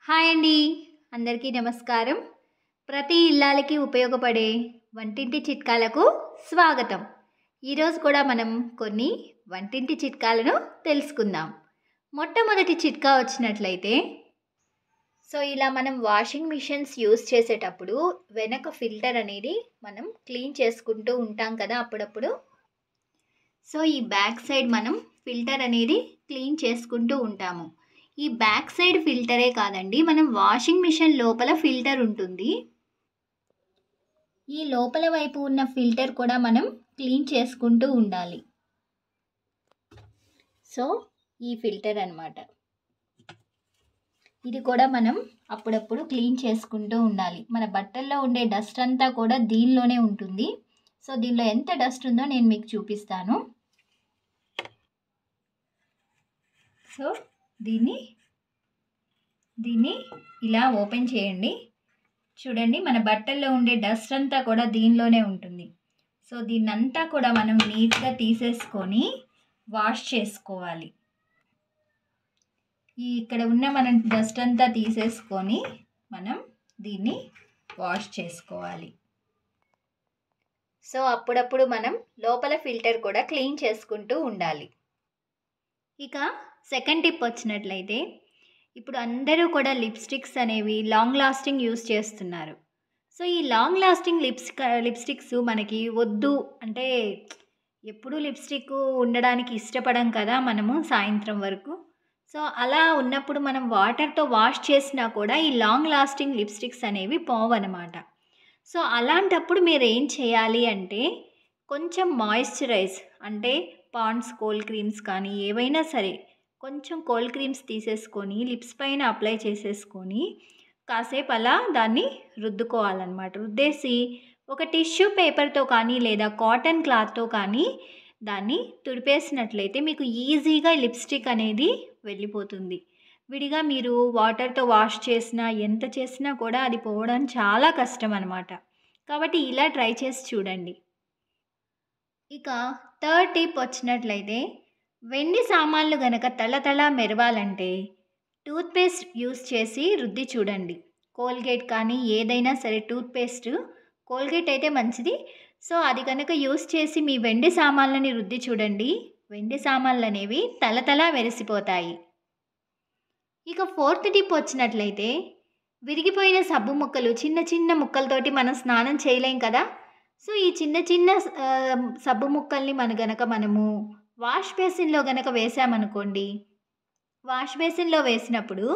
Hi అండి. అందరికీ నమస్కారం. ప్రతి ఇల్లాలకి ఉపయోగపడే వంటింటి చిట్కాలకు స్వాగతం. ఈరోజు కూడా మనం కొన్ని వంటింటి చిట్కాలను తెలుసుకుందాం. మొట్టమొదటి చిట్కా వచ్చినట్లయితే, ఇలా మనం వాషింగ్ మిషన్స్ యూస్ చేసేటప్పుడు వెనక ఫిల్టర్ అనేది మనం క్లీన్ చేసుకుంటూ ఉంటాం కదా అప్పుడప్పుడు. ఈ బ్యాక్ సైడ్ మనం ఫిల్టర్ అనేది క్లీన్ చేసుకుంటూ ఉంటాము. ఈ బ్యాక్ సైడ్ ఫిల్టరే కాదండి, మనం వాషింగ్ మిషన్ లోపల ఫిల్టర్ ఉంటుంది. ఈ లోపల వైపు ఉన్న ఫిల్టర్ కూడా మనం క్లీన్ చేసుకుంటూ ఉండాలి. ఈ ఫిల్టర్ అన్నమాట. ఇది కూడా మనం అప్పుడప్పుడు క్లీన్ చేసుకుంటూ ఉండాలి. మన బట్టల్లో ఉండే డస్ట్ అంతా కూడా దీనిలోనే ఉంటుంది. దీనిలో ఎంత డస్ట్ ఉందో నేను మీకు చూపిస్తాను. దీన్ని ఇలా ఓపెన్ చేయండి. చూడండి, మన బట్టల్లో ఉండే డస్ట్ అంతా కూడా దీనిలోనే ఉంటుంది. దీన్నంతా కూడా మనం నీట్గా తీసేసుకొని వాష్ చేసుకోవాలి. ఇక్కడ ఉన్న మన డస్ట్ అంతా తీసేసుకొని మనం దీన్ని వాష్ చేసుకోవాలి. అప్పుడప్పుడు మనం లోపల ఫిల్టర్ కూడా క్లీన్ చేసుకుంటూ ఉండాలి. ఇక సెకండ్ టిప్ వచ్చినట్లయితే, ఇప్పుడు అందరూ కూడా లిప్స్టిక్స్ అనేవి లాంగ్ లాస్టింగ్ యూస్ చేస్తున్నారు. ఈ లాంగ్ లాస్టింగ్ లిప్స్టిక్స్ మనకి వద్దు అంటే, ఎప్పుడూ లిప్స్టిక్ ఉండడానికి ఇష్టపడం కదా మనము సాయంత్రం వరకు. అలా ఉన్నప్పుడు మనం వాటర్తో వాష్ చేసినా కూడా ఈ లాంగ్ లాస్టింగ్ లిప్స్టిక్స్ అనేవి పోవన్నమాట. అలాంటప్పుడు మీరు ఏం చేయాలి అంటే, కొంచెం మాయిశ్చరైజ్ అంటే పాండ్స్ కోల్డ్ క్రీమ్స్ కానీ ఏవైనా సరే, కొంచెం కోల్డ్ క్రీమ్స్ తీసేసుకొని లిప్స్ పైన అప్లై చేసేసుకొని కాసేపు అలా దాన్ని రుద్దుకోవాలన్నమాట. రుద్దేసి ఒక టిష్యూ పేపర్తో కానీ లేదా కాటన్ క్లాత్తో కానీ దాన్ని తుడిపేసినట్లయితే మీకు ఈజీగా లిప్స్టిక్ అనేది వెళ్ళిపోతుంది. విడిగా మీరు వాటర్తో వాష్ చేసినా ఎంత చేసినా కూడా అది పోవడం చాలా కష్టం అన్నమాట. కాబట్టి ఇలా ట్రై చేసి చూడండి. ఇక థర్డ్ టిప్ వచ్చినట్లయితే, వెండి సామాన్లు గనక తళతళ మెరవాలంటే టూత్పేస్ట్ యూస్ చేసి రుద్ది చూడండి. కోల్గేట్ కానీ ఏదైనా సరే, టూత్పేస్ట్ కోల్గేట్ అయితే మంచిది. అది కనుక యూస్ చేసి మీ వెండి సామాన్లని రుద్ది చూడండి. వెండి సామాన్లు అనేవి తళతళ మెరిసిపోతాయి. ఇక ఫోర్త్ టిప్ వచ్చినట్లయితే, విరిగిపోయిన సబ్బు ముక్కలు చిన్న చిన్న ముక్కలతోటి మనం స్నానం చేయలేం కదా. ఈ చిన్న చిన్న సబ్బు ముక్కల్ని మనము వాష్ బేసిన్లో గనక వేసామనుకోండి, వాష్ బేసిన్లో వేసినప్పుడు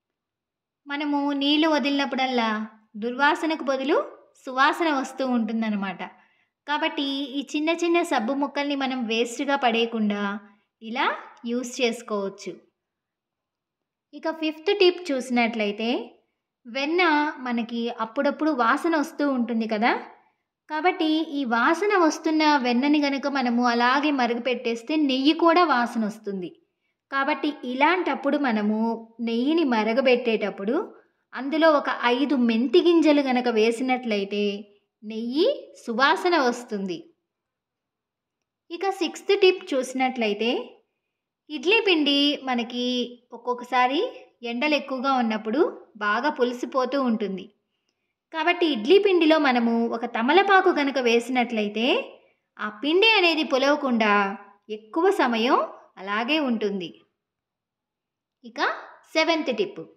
మనము నీళ్లు వదిలినప్పుడల్లా దుర్వాసనకు బదులు సువాసన వస్తూ ఉంటుందన్నమాట. కాబట్టి ఈ చిన్న చిన్న సబ్బు ముక్కల్ని మనం వేస్ట్గా పడేయకుండా ఇలా యూస్ చేసుకోవచ్చు. ఇక ఫిఫ్త్ టిప్ చూసినట్లయితే, వెన్న మనకి అప్పుడప్పుడు వాసన వస్తూ ఉంటుంది కదా. కాబట్టి ఈ వాసన వస్తున్న వెన్నని గనుక మనము అలాగే మరుగుపెట్టేస్తే నెయ్యి కూడా వాసన వస్తుంది. కాబట్టి ఇలాంటప్పుడు మనము నెయ్యిని మరగబెట్టేటప్పుడు అందులో ఒక 5 మెంతి గింజలు గనక వేసినట్లయితే నెయ్యి సువాసన వస్తుంది. ఇక సిక్స్త్ టిప్ చూసినట్లయితే, ఇడ్లీ పిండి మనకి ఒక్కొక్కసారి ఎండలు ఎక్కువగా ఉన్నప్పుడు బాగా పులిసిపోతూ ఉంటుంది. కాబట్టి ఇడ్లీ పిండిలో మనము ఒక తమలపాకు గనక వేసినట్లయితే ఆ పిండి అనేది పులవకుండా ఎక్కువ సమయం అలాగే ఉంటుంది. ఇక సెవెంత్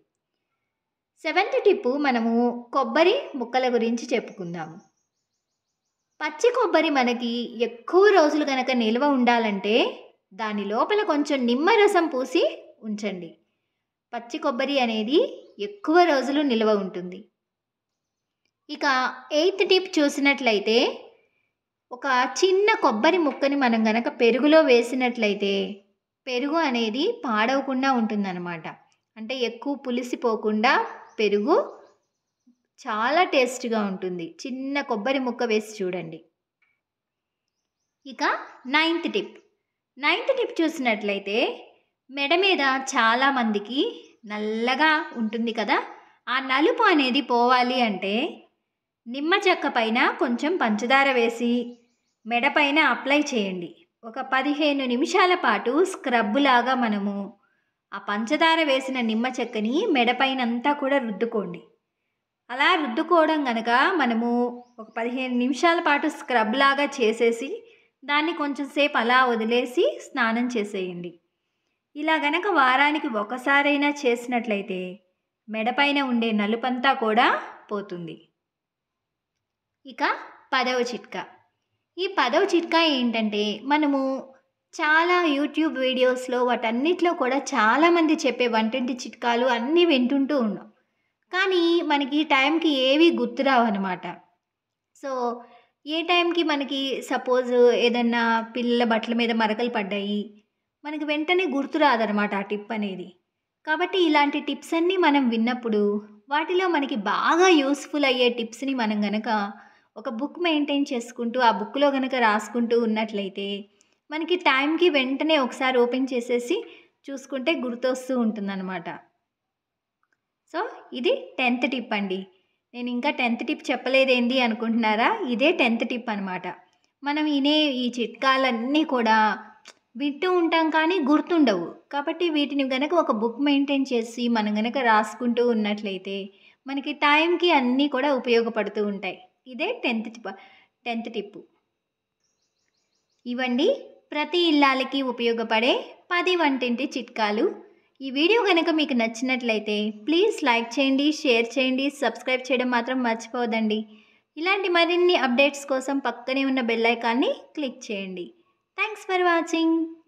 టిప్పు మనము కొబ్బరి ముక్కల గురించి చెప్పుకుందాము. పచ్చి కొబ్బరి మనకి ఎక్కువ రోజులు కనుక నిల్వ ఉండాలంటే దాని లోపల కొంచెం నిమ్మరసం పూసి ఉంచండి. పచ్చి కొబ్బరి అనేది ఎక్కువ రోజులు నిల్వ ఉంటుంది. ఇక ఎయిత్ టిప్ చూసినట్లయితే, ఒక చిన్న కొబ్బరి ముక్కని మనం గనక పెరుగులో వేసినట్లయితే పెరుగు అనేది పాడవకుండా ఉంటుందన్నమాట. అంటే ఎక్కువ పులిసిపోకుండా పెరుగు చాలా టేస్ట్గా ఉంటుంది. చిన్న కొబ్బరి ముక్క వేసి చూడండి. ఇక నైన్త్ టిప్ చూసినట్లయితే, మెడ మీద చాలామందికి నల్లగా ఉంటుంది కదా. ఆ నలుపు అనేది పోవాలి అంటే నిమ్మ చెక్క పైన కొంచెం పంచదార వేసి మెడ పైన అప్లై చేయండి. ఒక 15 నిమిషాల పాటు స్క్రబ్ లాగా మనము ఆ పంచదార వేసిన నిమ్మ చెక్కని మెడపైనంతా కూడా రుద్దుకోండి. అలా రుద్దుకోవడం గనక మనము ఒక 15 నిమిషాల పాటు స్క్రబ్ లాగా చేసేసి దాన్ని కొంచెం సేపు అలా వదిలేసి స్నానం చేసేయండి. ఇలా గనక వారానికి ఒకసారైనా చేసినట్లయితే మెడపైన ఉండే నలుపంతా కూడా పోతుంది. ఇక 10వ చిట్కా. ఈ 10వ చిట్కా ఏంటంటే మనము చాలా యూట్యూబ్ వీడియోస్‌లో వాటన్నిటిలో కూడా చాలామంది చెప్పే వంటింటి చిట్కాలు అన్నీ వింటుంటూ ఉన్నాం. కానీ మనకి టైంకి ఏవి గుర్తురావనమాట. సో, ఏ టైంకి మనకి సపోజ్ ఏదన్నా పిల్లల బట్టల మీద మరకలు పడ్డాయి. మనకి వెంటనే గుర్తు రాదనమాట ఆ టిప్ అనేది. కాబట్టి ఇలాంటి టిప్స్ అన్నీ మనం విన్నప్పుడు వాటిలో మనకి బాగా యూజ్‌ఫుల్ అయ్యే టిప్స్‌ని మనం గనక ఒక బుక్ మెయింటైన్ చేసుకుంటూ ఆ బుక్‌లో గనక రాసుకుంటూ ఉన్నట్లయితే మనకి టైంకి వెంటనే ఒకసారి ఓపెన్ చేసేసి చూసుకుంటే గుర్తొస్తూ ఉంటుందనమాట. సో, ఇది 10థ్ టిప్ అండి. నేను ఇంకా 10థ్ టిప్ చెప్పలేదేంది అనుకుంటున్నారా? ఇదే 10థ్ టిప్ అనమాట. మనం వినే ఈ చిట్కాలన్నీ కూడా వింటూ ఉంటాం కానీ గుర్తుండవు. కాబట్టి వీటిని గనక ఒక బుక్ మెయింటైన్ చేసి మనం గనక రాసుకుంటూ ఉన్నట్లయితే మనకి టైంకి అన్నీ కూడా ఉపయోగపడుతూ ఉంటాయి. ఇదే 10థ్ టిప్పు. ఇవండి ప్రతి ఇల్లాలకి ఉపయోగపడే 10 వంటింటి చిట్కాలు. ఈ వీడియో గనక మీకు నచ్చినట్లయితే ప్లీజ్ లైక్ చేయండి, షేర్ చేయండి, సబ్స్క్రైబ్ చేయడం మాత్రం మర్చిపోవద్దండి. ఇలాంటి మరిన్ని అప్డేట్స్ కోసం పక్కనే ఉన్న బెల్ ఐకాన్ని క్లిక్ చేయండి. Thanks for watching.